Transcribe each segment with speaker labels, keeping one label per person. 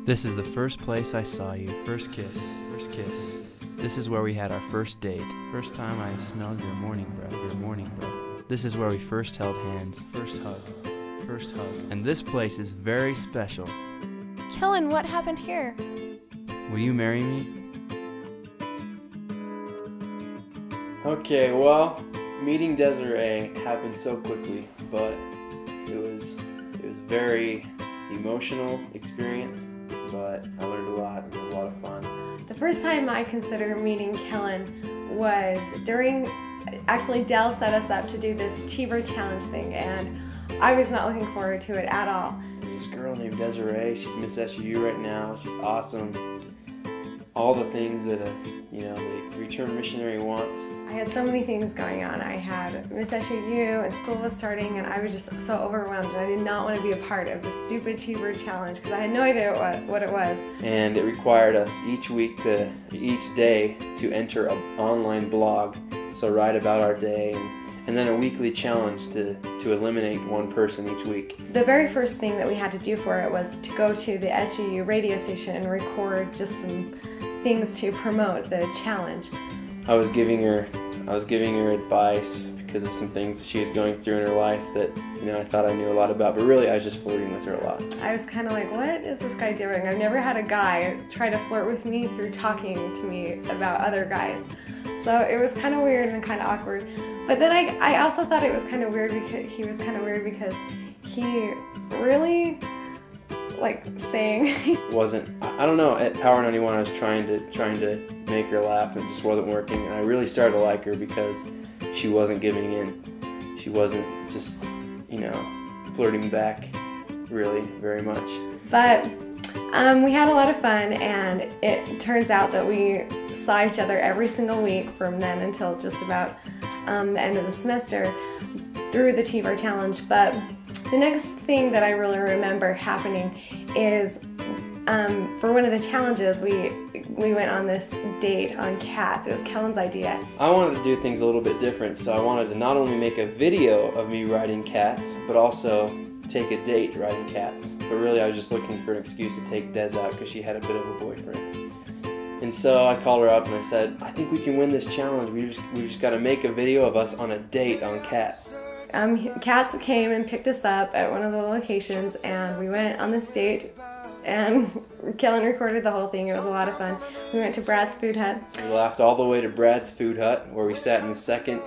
Speaker 1: This is the first place I saw you. First kiss. First kiss. This is where we had our first date. First time I smelled your morning breath. Your morning breath. This is where we first held hands. First hug. First hug. And this place is very special.
Speaker 2: Kellen, what happened here?
Speaker 1: Will you marry me? Okay, well, meeting Desiree happened so quickly, but it was a very emotional experience, but I learned a lot. It was a lot of fun.
Speaker 3: The first time I considered meeting Kellen was actually Dell set us up to do this T-Bird challenge thing, and I was not looking forward to it at all.
Speaker 1: This girl named Desiree, she's Miss SUU right now. She's awesome. All the things that the return missionary wants.
Speaker 3: I had so many things going on. I had Miss SUU and school was starting, and I was just so overwhelmed, and I did not want to be a part of the stupid T-Bird challenge because I had no idea what it was.
Speaker 1: And it required us each day to enter an online blog, so write about our day, and then a weekly challenge to eliminate one person each week.
Speaker 3: The very first thing that we had to do for it was to go to the SUU radio station and record just some things to promote the challenge.
Speaker 1: I was giving her advice because of some things that she was going through in her life that I thought I knew a lot about, but really I was just flirting with her a lot.
Speaker 3: I was kind of like, what is this guy doing? I've never had a guy try to flirt with me through talking to me about other guys. So it was kind of weird and kind of awkward. But then I also thought it was kind of weird because he really saying
Speaker 1: I don't know, at Power 91 I was trying to make her laugh and it just wasn't working, and I really started to like her because she wasn't giving in. She wasn't just flirting back really very much.
Speaker 3: But we had a lot of fun, and it turns out that we saw each other every single week from then until just about the end of the semester through the T-Bird challenge. But the next thing that I really remember happening is for one of the challenges we went on this date on cats. It was Kellen's idea.
Speaker 1: I wanted to do things a little bit different, so I wanted to not only make a video of me riding cats, but also take a date riding cats. But really I was just looking for an excuse to take Des out because she had a bit of a boyfriend. And so I called her up and I said, I think we can win this challenge. We just got to make a video of us on a date on cats.
Speaker 3: Cats came and picked us up at one of the locations, and we went on this date, and Kellen recorded the whole thing. It was a lot of fun. We went to Brad's Food Hut.
Speaker 1: We laughed all the way to Brad's Food Hut, where we sat in the second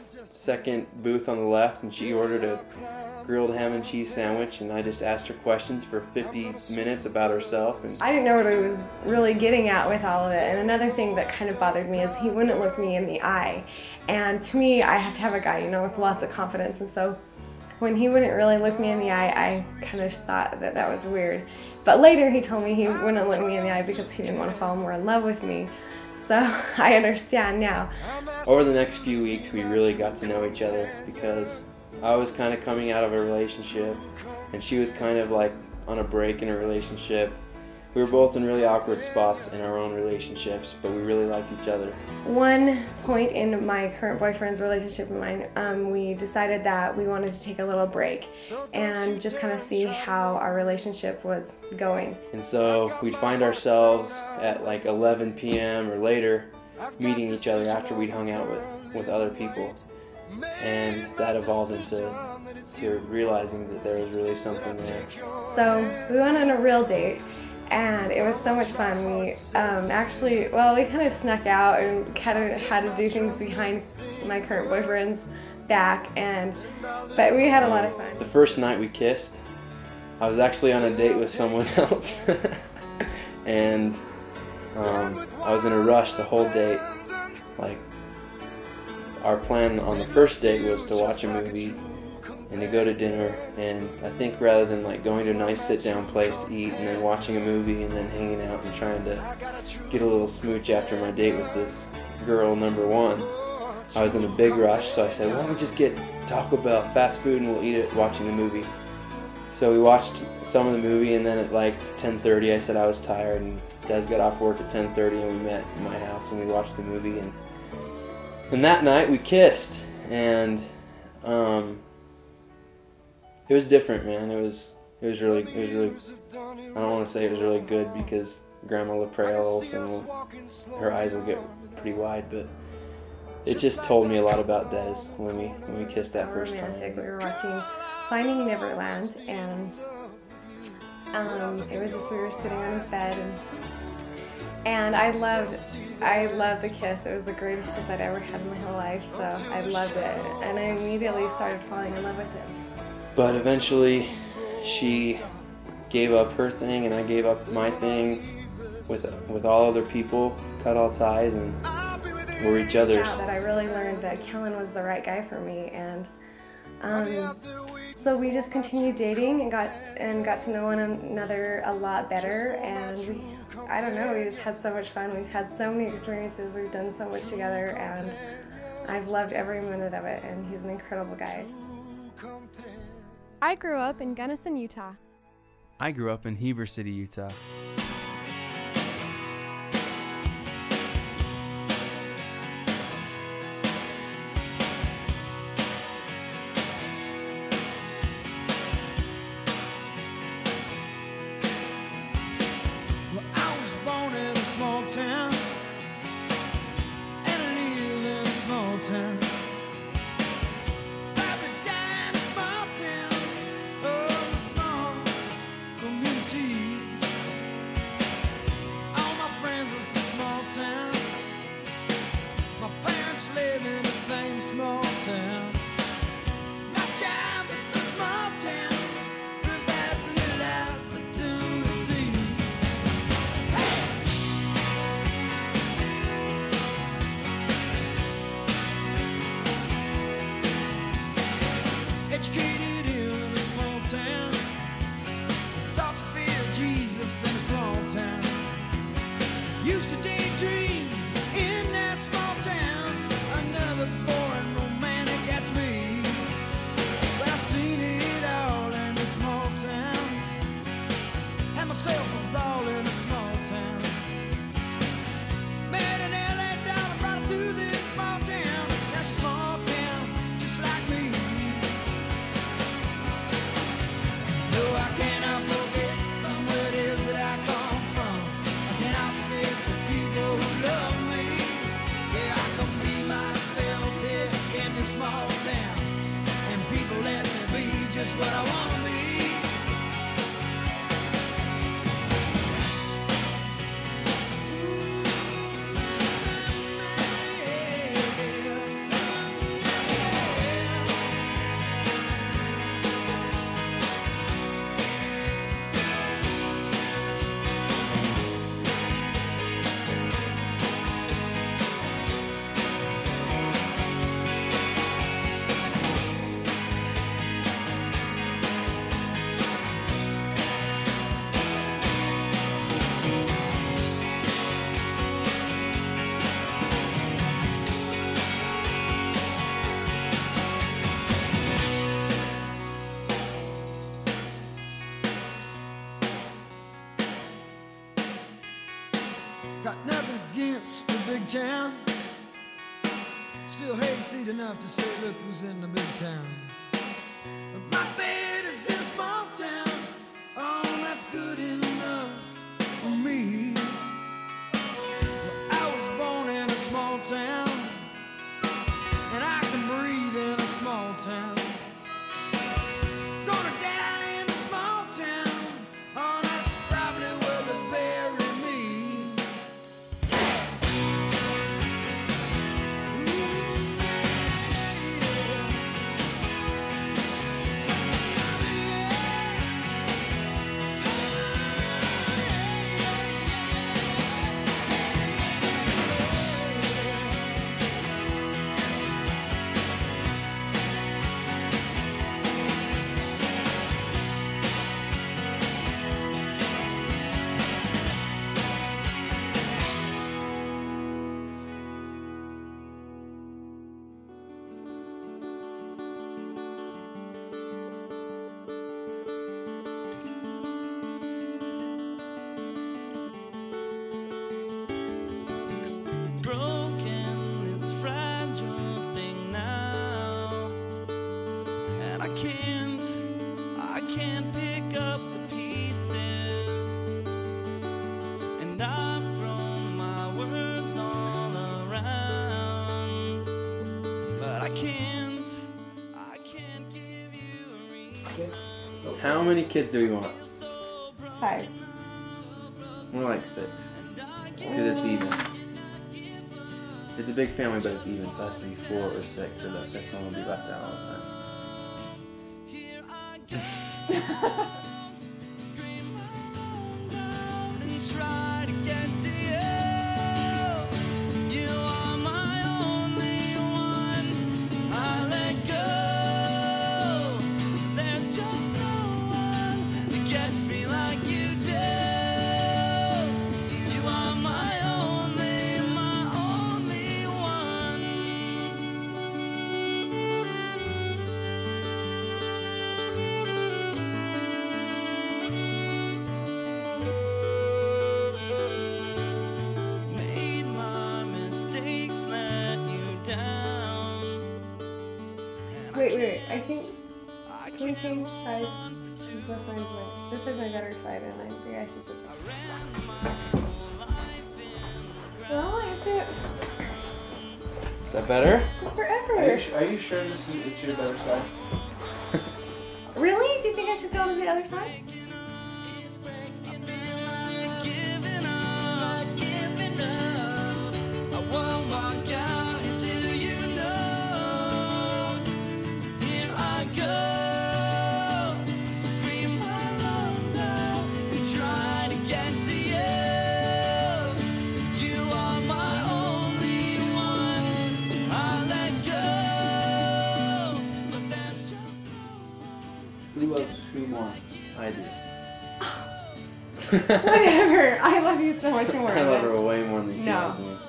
Speaker 1: booth on the left, and she ordered a grilled ham and cheese sandwich, and I just asked her questions for 50 minutes about herself. And
Speaker 3: I didn't know what he was really getting at with all of it. And another thing that kind of bothered me is he wouldn't look me in the eye. And to me, I have to have a guy, with lots of confidence. And so when he wouldn't really look me in the eye, I kind of thought that was weird. But later he told me he wouldn't look me in the eye because he didn't want to fall more in love with me. So I understand now.
Speaker 1: Over the next few weeks, we really got to know each other because I was kind of coming out of a relationship, and she was kind of like on a break in a relationship. We were both in really awkward spots in our own relationships, but we really liked each other.
Speaker 3: One point in my current boyfriend's relationship and mine, we decided that we wanted to take a little break and just kind of see how our relationship was going.
Speaker 1: And so we'd find ourselves at like 11 p.m. or later meeting each other after we'd hung out with other people. And that evolved into realizing that there was really something there.
Speaker 3: So we went on a real date, and it was so much fun. We we kind of snuck out and kind of had to do things behind my current boyfriend's back, but we had a lot of fun.
Speaker 1: The first night we kissed, I was actually on a date with someone else, and I was in a rush the whole date. Our plan on the first date was to watch a movie and to go to dinner, and I think rather than going to a nice sit-down place to eat and then watching a movie and then hanging out and trying to get a little smooch after my date with this girl number one, I was in a big rush, so I said, why don't we just get Taco Bell, fast food, and we'll eat it watching the movie. So we watched some of the movie, and then at 10:30 I said I was tired, and Des got off work at 10:30, and we met in my house and we watched the movie, and that night we kissed, and it was different, man. It I don't want to say it was really good because Grandma LaPrelle also, her eyes will get pretty wide, but it just told me a lot about Des when we kissed that first
Speaker 3: romantic.
Speaker 1: time.
Speaker 3: We were watching Finding Neverland, and it was just, we were sitting on his bed, and I loved the kiss. It was the greatest kiss I'd ever had in my whole life, so I loved it, and I immediately started falling in love with him.
Speaker 1: But eventually, she gave up her thing, and I gave up my thing with all other people, cut all ties, and we're each other's.
Speaker 3: That I really learned that Kellen was the right guy for me, and so we just continued dating and got to know one another a lot better, and we just had so much fun. We've had so many experiences, we've done so much together, and I've loved every minute of it, and he's an incredible guy.
Speaker 2: I grew up in Gunnison, Utah.
Speaker 4: I grew up in Heber City, Utah.
Speaker 5: Got nothing against the big town. Still hate to see it enough to say, look who's in the big town. But my bed is in a small town. Oh, that's good enough for me. Well, I was born in a small town, and I can breathe in a small town. Gonna die in a small town. Oh, that's probably where they bury me.
Speaker 6: Broken, this fragile thing now, and I can't pick up can't give you a reason.
Speaker 1: How many kids do we want?
Speaker 3: 5.
Speaker 1: More like 6. Because it's even. It's a big family, but it's even, so it has to be 4 or 6, so that 5th one will be left out all the time.
Speaker 6: Scream my lungs out and try to get to you. You are my only one. I let go. There's just no one that gets me like you do. You are my only one. Made my mistakes, let you down.
Speaker 3: Wait. I think. Can we change sides? This is my better side, and I think I should put that. Well, I have to.
Speaker 1: Is that better?
Speaker 3: It's forever.
Speaker 1: Are you sure it's your better side?
Speaker 3: Really? Do you think I should go to the other side?
Speaker 6: I feel like giving up. I won't walk out until you know. Here I go. Scream my lungs out and try to get to you. You are my only one. I let go, but there's just no one.
Speaker 1: Who loves who more? I do.
Speaker 3: Whatever. I love you so much more.
Speaker 1: I love her way more than she
Speaker 3: No.
Speaker 1: loves me.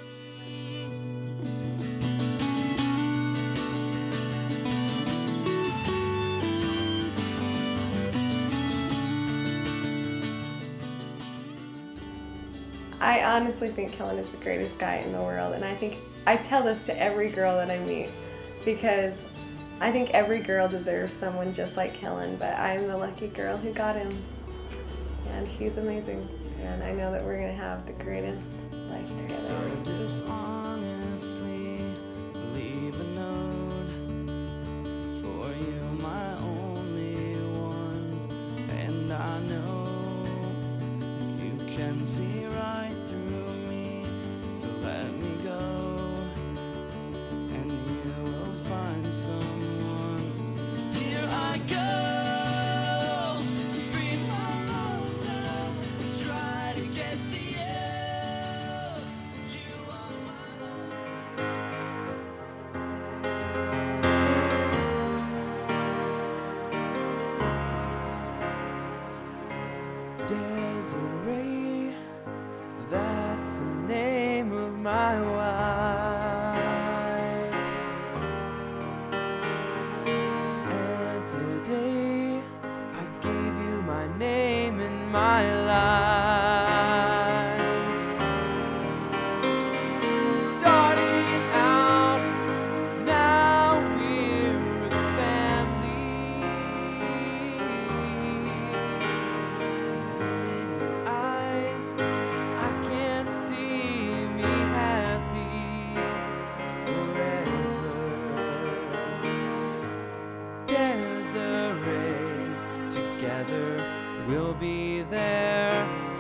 Speaker 3: I honestly think Kellen is the greatest guy in the world, and I tell this to every girl that I meet because I think every girl deserves someone just like Kellen, but I'm the lucky girl who got him, and he's amazing, and I know that we're gonna have the greatest life
Speaker 6: So
Speaker 3: together.
Speaker 6: dishonestly leave a note for you, my only one. And I know you can see right through me, so let me go, and you will find someone. Here I go. Scream my lungs out and try to get to you. You are my Desiree, that's the name of my wife. And today I gave you my name and my life. We started out, now we're a family. In your eyes, I can't see me happy forever. Desiree, together we'll be there